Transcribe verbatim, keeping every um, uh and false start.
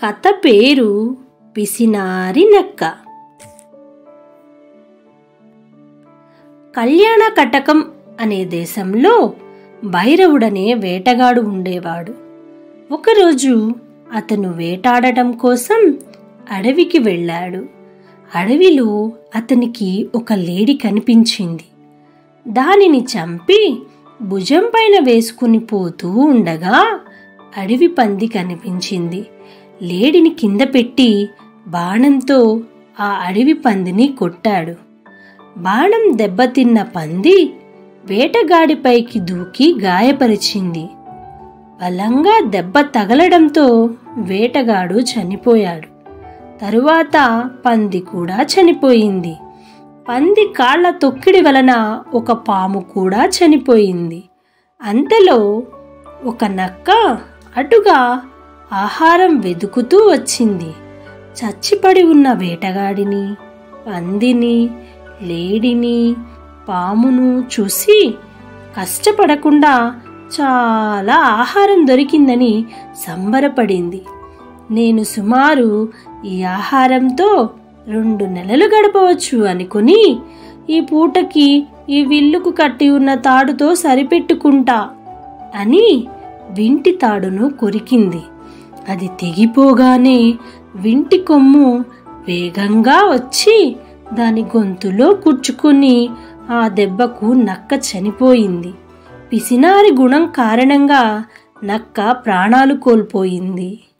కథ పేరు పిసినారి నక్క. కళ్యాణ కటకం అనే దేశంలో భైరవుడనే వేటగాడు ఉండేవాడు. ఒకరోజు అతను వేటాడటం కోసం అడవికి వెళ్ళాడు. అడవిలో అతనికి ఒక లేడి కనిపించింది. దానిని చంపి భుజం పైన వేసుకుని పోతూ ఉండగా అడవి పంది కనిపించింది. లేడిని కింద పెట్టి బాణంతో ఆ అడవి పందిని కొట్టాడు. బాణం దెబ్బతిన్న పంది వేటగాడిపైకి దూకి గాయపరిచింది. బలంగా దెబ్బ తగలడంతో వేటగాడు చనిపోయాడు. తరువాత పంది కూడా చనిపోయింది. పంది కాళ్ల తొక్కిడి వలన ఒక పాము కూడా చనిపోయింది. అంతలో ఒక నక్క అటుగా ఆహారం వెదుకుతూ వచ్చింది. చచ్చిపడి ఉన్న వేటగాడిని, పందిని, లేడిని, పామును చూసి కష్టపడకుండా చాలా ఆహారం దొరికిందని సంబరపడింది. నేను సుమారు ఈ ఆహారంతో రెండు నెలలు గడపవచ్చు అనుకుని ఈ పూటకి ఈ విల్లుకు కట్టి ఉన్న తాడుతో సరిపెట్టుకుంటా అని వింటి తాడును కొరికింది. అది తెగిపోగానే వింటి కొమ్ము వేగంగా వచ్చి దాని గొంతులో కుచ్చుకుని ఆ దెబ్బకు నక్క చనిపోయింది. పిసినారి గుణం కారణంగా నక్క ప్రాణాలు కోల్పోయింది.